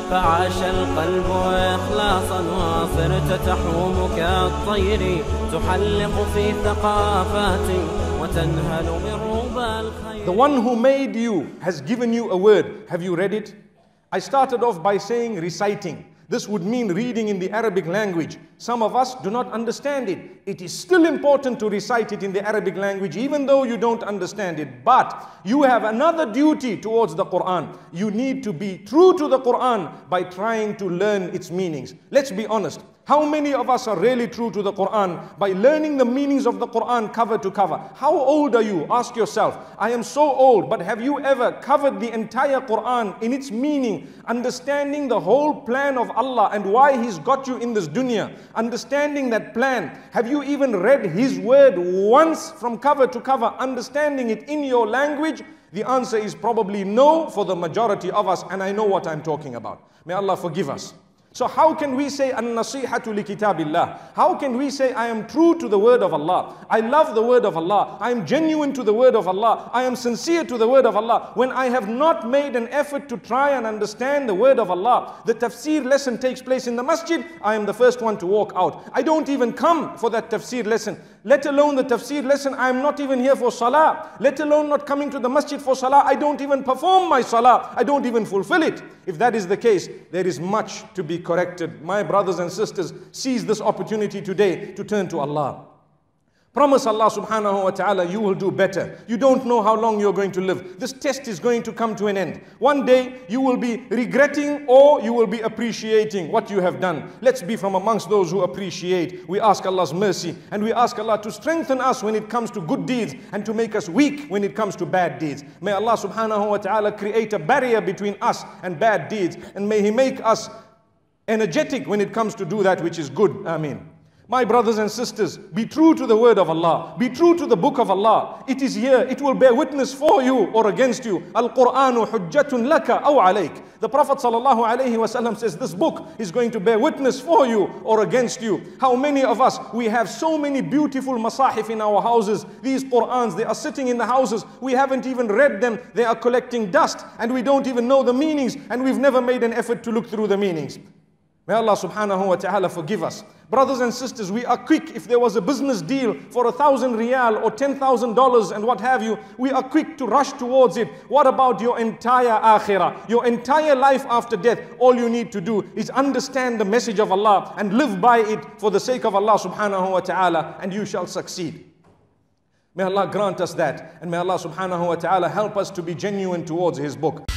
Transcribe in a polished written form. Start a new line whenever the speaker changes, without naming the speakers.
فعاش القلب إخلاصا وصرت تحوم كالطير تحلق في ثقافات وتنهل من ربى الخير.
The one who made you has given you a word. Have you read it? I started off by saying reciting. This would mean reading in the Arabic language. Some of us do not understand it. It is still important to recite it in the Arabic language even though you don't understand it. But you have another duty towards the Quran. You need to be true to the Quran by trying to learn its meanings. Let's be honest. How many of us are really true to the Quran by learning the meanings of the Quran cover to cover? How old are you? Ask yourself. I am so old, but have you ever covered the entire Quran in its meaning, understanding the whole plan of Allah and why He's got you in this dunya? Understanding that plan. Have you even read His word once from cover to cover, understanding it in your language? The answer is probably no for the majority of us, and I know what I'm talking about. May Allah forgive us. So how can we say an-nasihatu li kitabillah? How can we say I am true to the word of Allah? I love the word of Allah. I am genuine to the word of Allah. I am sincere to the word of Allah. When I have not made an effort to try and understand the word of Allah, the tafsir lesson takes place in the masjid, I am the first one to walk out. I don't even come for that tafsir lesson. Let alone the tafsir lesson, I am not even here for salah. Let alone not coming to the masjid for salah. I don't even perform my salah. I don't even fulfill it. If that is the case, there is much to be corrected. My brothers and sisters, seize this opportunity today to turn to Allah. Promise Allah subhanahu wa ta'ala you will do better. You don't know how long you're going to live. This test is going to come to an end. One day you will be regretting or you will be appreciating what you have done. Let's be from amongst those who appreciate. We ask Allah's mercy and we ask Allah to strengthen us when it comes to good deeds and to make us weak when it comes to bad deeds. May Allah subhanahu wa ta'ala create a barrier between us and bad deeds, and may He make us energetic when it comes to do that which is good. Ameen. My brothers and sisters, be true to the word of Allah. Be true to the book of Allah. It is here. It will bear witness for you or against you. Al-Qur'anu hujjatun laka aw alayk. The Prophet sallallahu alayhi wasallam says this book is going to bear witness for you or against you. How many of us, we have so many beautiful masahif in our houses. These Qur'ans, they are sitting in the houses. We haven't even read them. They are collecting dust and we don't even know the meanings, and we've never made an effort to look through the meanings. May Allah subhanahu wa ta'ala forgive us. Brothers and sisters, we are quick. If there was a business deal for 1,000 riyal or $10,000 and what have you, we are quick to rush towards it. What about your entire akhirah? Your entire life after death? All you need to do is understand the message of Allah and live by it for the sake of Allah subhanahu wa ta'ala, and you shall succeed. May Allah grant us that, and may Allah subhanahu wa ta'ala help us to be genuine towards His book.